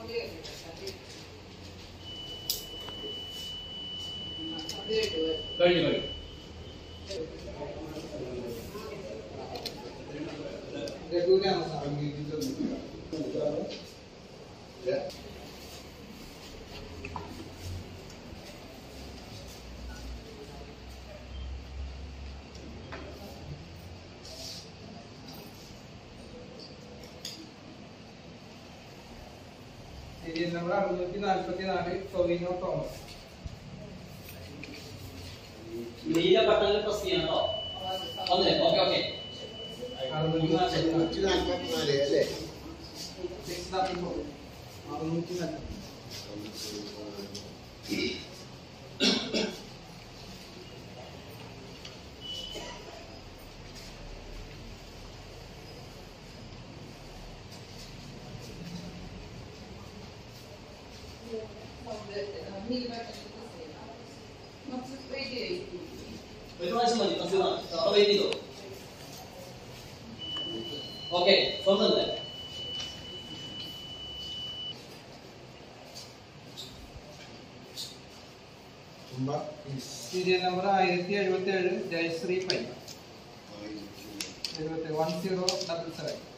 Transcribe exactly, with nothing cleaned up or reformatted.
കഴിഞ്ഞു കഴിഞ്ഞു serial number അറുന്നൂറ്റി നാൽപ്പത്തി നാല് ടൊവിനോ തോമസ്. നീല ബട്ടണിൽ പ്രസ് ചെയ്യണം കേട്ടോ. ഓക്കെ ഓക്കെ അറുന്നൂറ്റി അറുന്നൂറ്റി നാൽപ്പത്തി നാല് അല്ലേ? സിക്സ് നാൽപ്പത്തി ഫോർ അറുന്നൂറ്റി നാൽപ്പത്തി ഒരു പ്രാവശ്യം മതി പ്രസ് ചെയ്താൽ വെയിറ്റ് ചെയ്തോ. ഓക്കെ സ്വന്തമല്ലേ സീരിയൽ നമ്പർ ആയിരത്തി എഴുപത്തി ഏഴ് ജയശ്രീ പൈ എഴുപത്തി വൺ സീറോ ഡബിൾ സെവൻ.